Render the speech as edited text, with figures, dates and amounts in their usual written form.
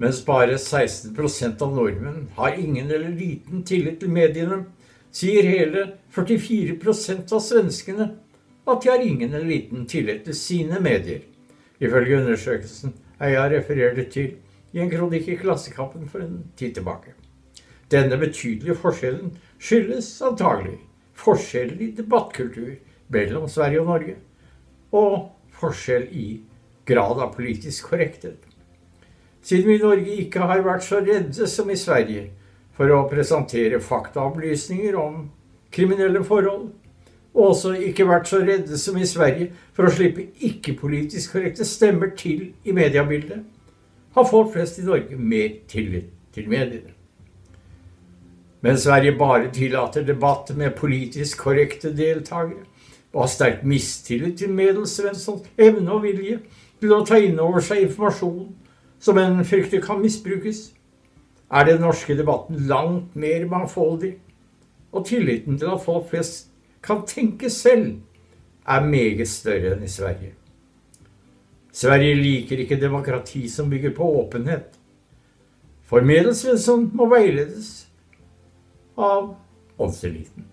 Mens bare 16% av nordmenn har ingen eller liten tillit til mediene, sier hele 44% av svenskene at de har ingen eller liten tillit til sine medier, ifølge undersøkelsen jeg refererte til i en kronikk i Klassekampen for en tid tilbake. Denne betydelige forskjellen skyldes antagelig forskjell i debattkultur mellom Sverige og Norge, og forskjell i grad av politisk korrekthet. Siden vi i Norge ikke har vært så redde som i Sverige for å presentere faktaopplysninger om kriminelle forhold, og også ikke vært så redde som i Sverige for å slippe ikke-politisk korrekte stemmer til i mediebildet, har folk flest i Norge mer tillit til mediene. Men Sverige bare tillater debatt med politisk korrekte deltakere, og har sterk mistillit til Medelsvenssons evne og vilje til å ta inn over seg informasjon som en frykter kan misbrukes, er den norske debatten langt mer mangfoldig, og tilliten til at folk flest kan tenke selv er meget større enn i Sverige. Sverige liker ikke demokrati som bygger på åpenhet, for Medelsvensson må veiledes av åndseliten.